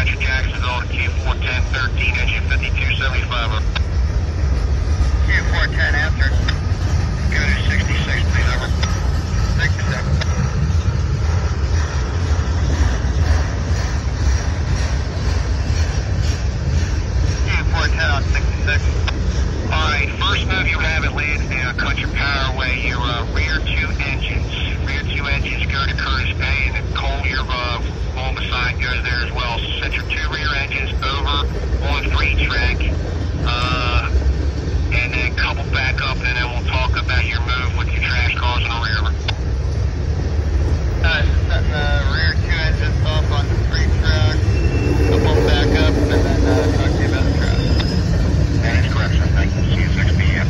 dispatcher Jacksonville to Q41013, engine 5275. Q410 after. Go to 66, please, over. 67. Q410 on 66. Alright, first move you have at Lansdale, Country Powerway, your rear two engines go to Curtis Bay, and then Cole, your long beside goes there as well. So set your two rear engines over on 3-track, and then couple back up, and then we'll talk about your move with your trash cars in the rear. Setting the rear two engines off on the 3-track, couple back up, and then talk to you about the trash. That is correct, sir. Thank you. See you 6 p.m.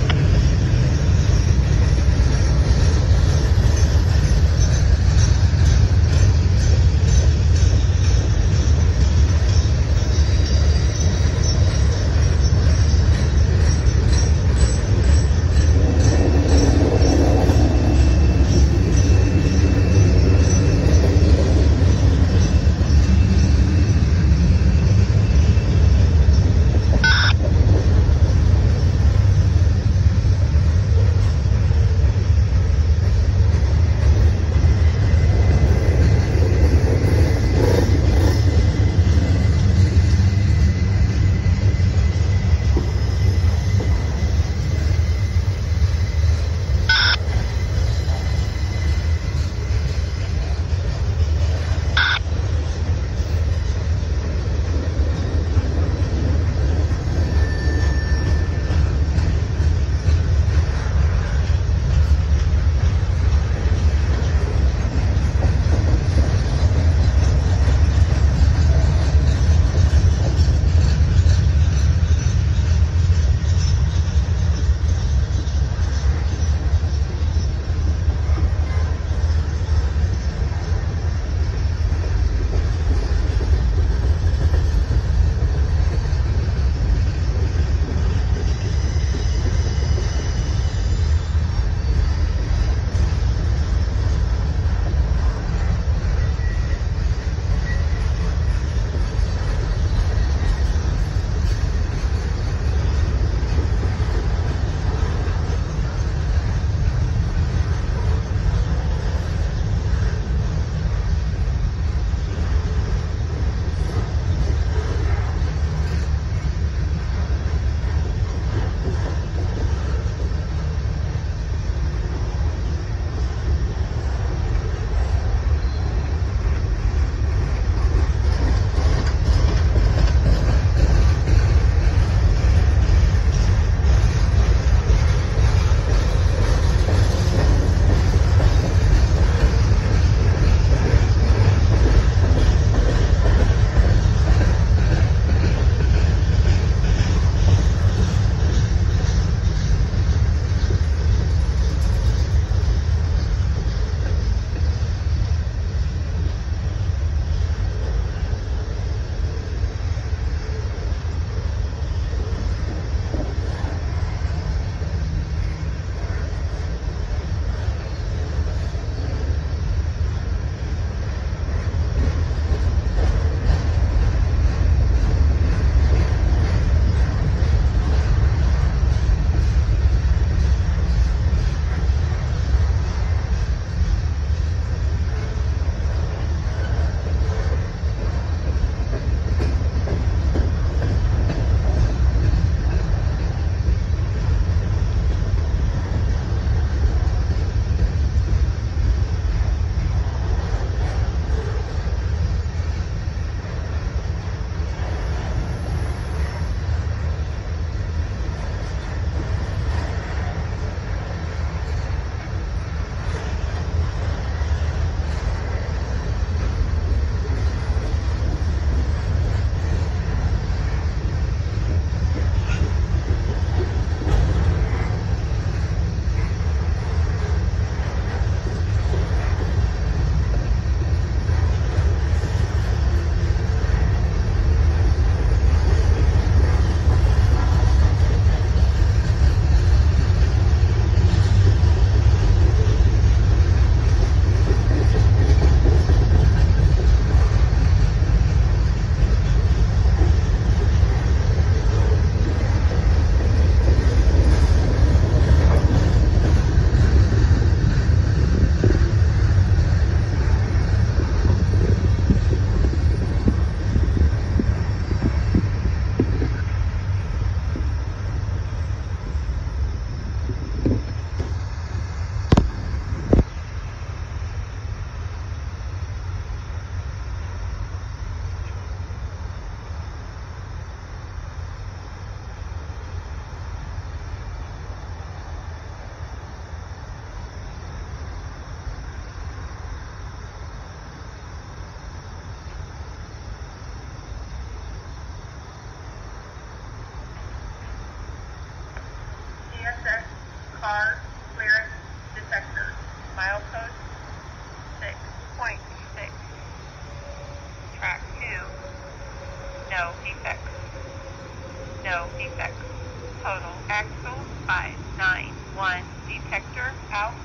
6.6. Track 2. No defects. No defects. Total axle 591. Detector out.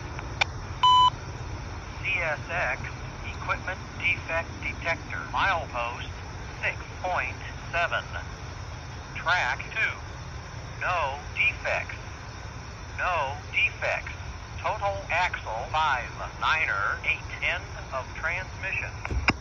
CSX Equipment Defect Detector. Milepost 6.7. Track 2. No defects. No defects. Total axle 5, 9er, 8. End of transmission.